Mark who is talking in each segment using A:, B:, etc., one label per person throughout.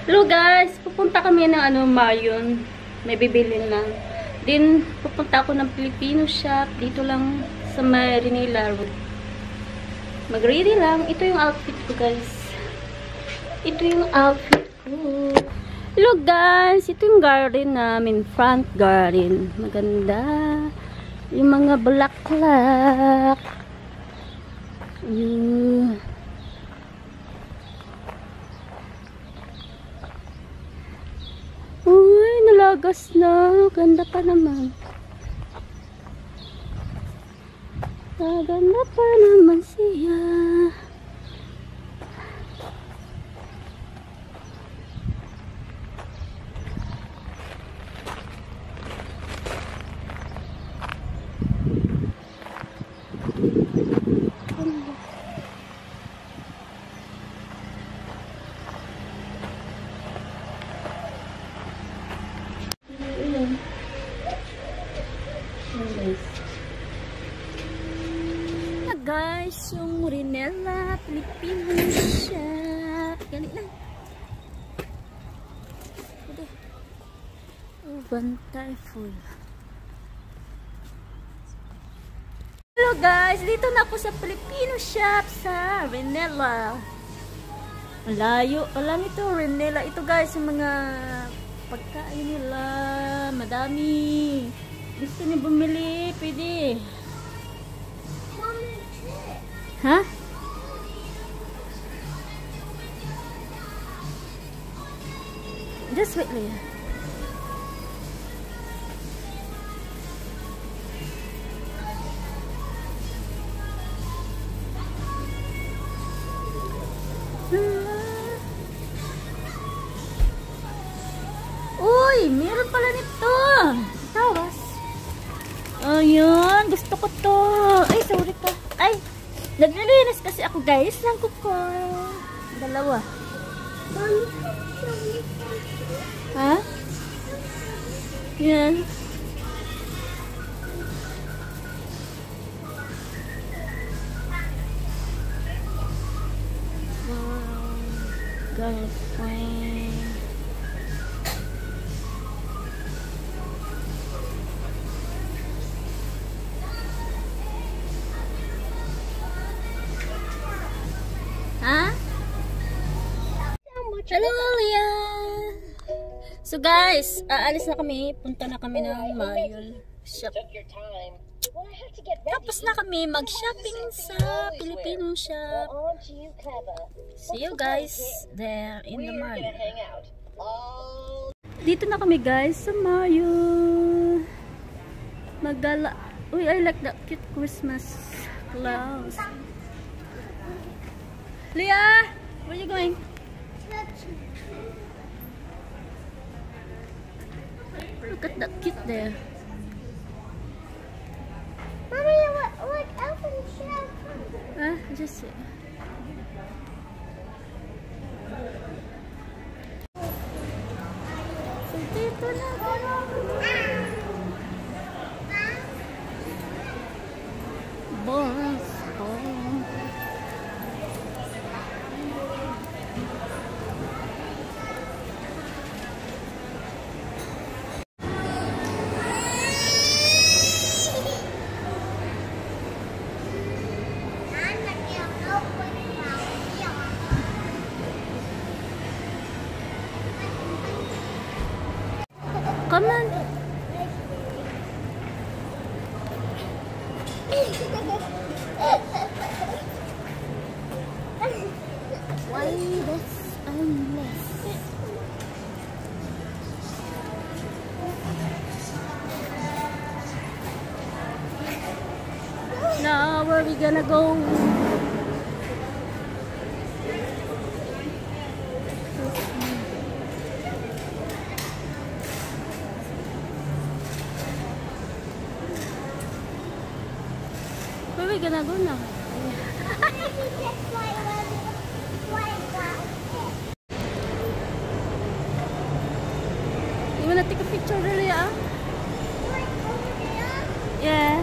A: Hello guys, pupunta kami ng marion. May bibilin lang. Then pupunta ako ng Filipino shop dito lang sa Reynella Road. Mag-ready lang. Ito yung outfit ko guys. Ito yung outfit ko. Hello guys, ito yung garden namin, front garden. Maganda. Yung mga bulaklak. Uy, nalagas na. Ganda pa naman. Ganda pa naman siya. Guys, yung reynella, filipino siya. Gali lang. Oh, bantay full. Hello guys, dito na ako sa filipino shop sa reynella. Malayo. Alam ito, reynella. Ito guys, yung mga pagkain nila. Madami. Gusto niyo bumili? Pwede. Huh? Just wait, Leah. Uy, meron pala nito. Tawas. Ayun, gusto ko to. Ay, sorry pa. Ay, naglilinis kasi ako guys ng kuko. Dalawa. Ha? Yan. Wow. Girlfriend. Ha? Hello, Leah! So guys, aalis na kami. Punta na kami ng marion shop. Tapos na kami mag-shopping sa Filipino shop. See you guys there in the marion. Dito na kami guys sa marion. Magdala. Uy, I like that cute Christmas clouds. Leah, where are you going? Look at that kid there.
B: Mommy, what else should I come?
A: Just sit. So, dito na boss. Come on. Why this endless? Now where are we gonna go? Where are we gonna go now? You wanna take a picture really, Yeah.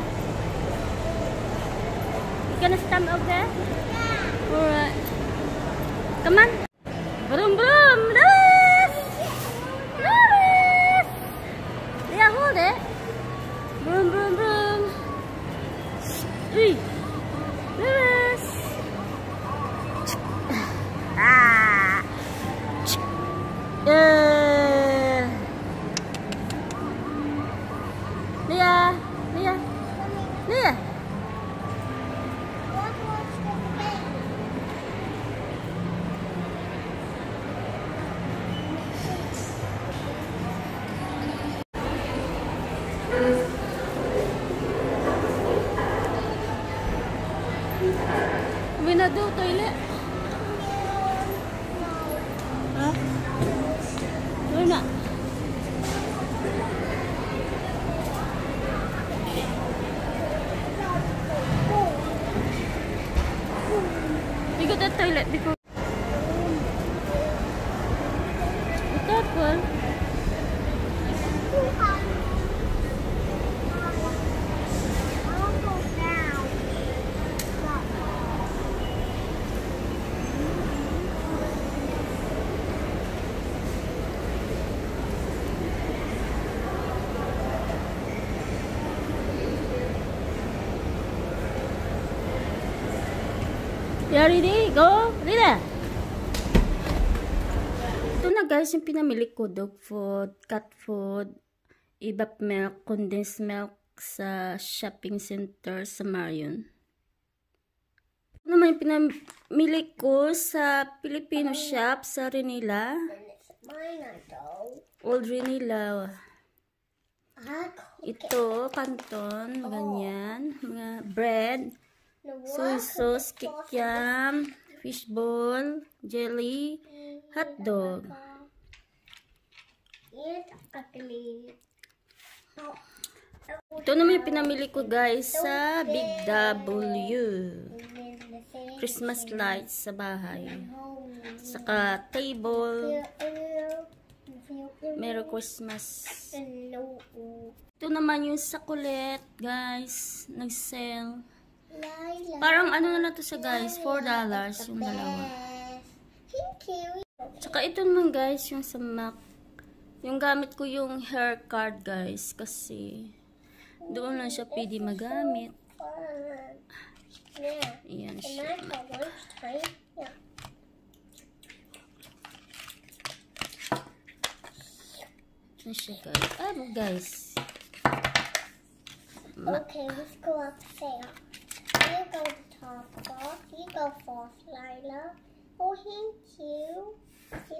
A: You gonna stand up there? Yeah. Alright. Come on. Vroom vroom. Careful.
B: I'll go down.
A: You ready? Go! Rina! Ito na guys yung pinamili ko. Dog food, cat food, evap milk, condensed milk sa shopping center sa Marion. Ito naman yung pinamili ko sa Filipino shop sa Reynella.
B: Mine, though.
A: Old Reynella. Ito, canton, ganyan. Mga bread. Soy sauce, kikiam, fishball, jelly, hotdog. Ito naman yung pinamili ko guys sa Big W. Christmas lights sa bahay. Saka table. Merry Christmas. Ito naman yung sakulet guys. Nag-sale. Parang ano na to siya guys, $4 yung dalawa. Tsaka ito naman guys, yung sa Mac. Yung gamit ko yung hair card guys, kasi doon lang siya pwede magamit. Ayan siya. Ayan siya guys. Guys.
B: Okay, let's go upstairs. You go to top box. You go first, Lila. Oh, thank you.